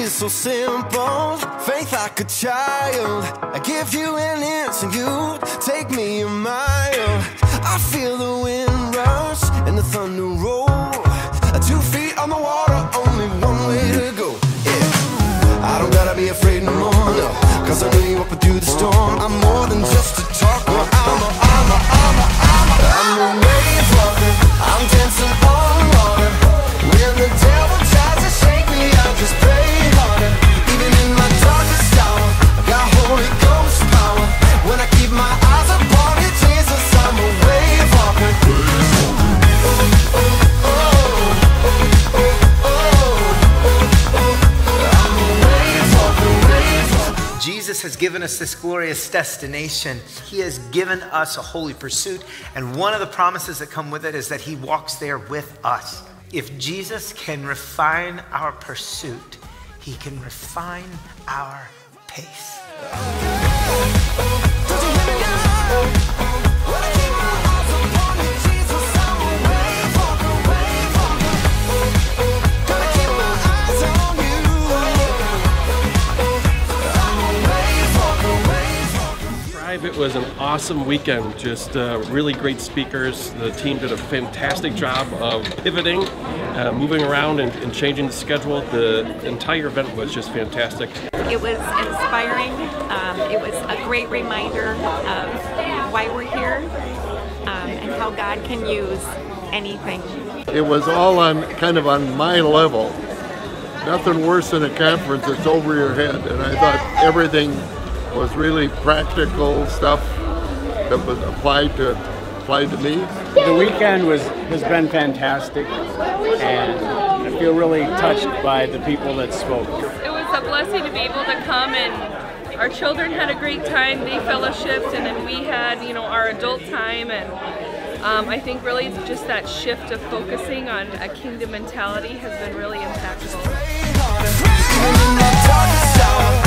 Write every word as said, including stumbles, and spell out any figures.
is so simple, faith like a child. I give you an inch and you take me a mile. I feel the wind rush and the thunder roll. Two feet on the water, only one way to go. Yeah, I don't gotta be afraid no more, no, cause I know you up and through the storm. I'm more than just a talker. I'm a, I'm a, I'm a, I'm a, I'm a wave walker. I'm dancing on water. When the devil tries to shake me, I just pray harder. Even in my darkest hour, I got Holy Ghost power. When I keep my eyes upon you, Jesus, I'm a wave walker. Oh, oh, Jesus has given us this glorious destination. He has given us a holy pursuit, and one of the promises that come with it is that he walks there with us. If Jesus can refine our pursuit, he can refine our pace. It was an awesome weekend, just uh, really great speakers. The team did a fantastic job of pivoting, uh, moving around and, and changing the schedule. The entire event was just fantastic. It was inspiring. Um, it was a great reminder of why we're here um, and how God can use anything. It was all on kind of on my level. Nothing worse than a conference that's over your head, and I thought everything was really practical stuff that was applied to applied to me. The weekend was has been fantastic, and I feel really touched by the people that spoke. It was a blessing to be able to come, and our children had a great time. They fellowshipped, and then we had, you know, our adult time, and um, I think really just that shift of focusing on a kingdom mentality has been really impactful.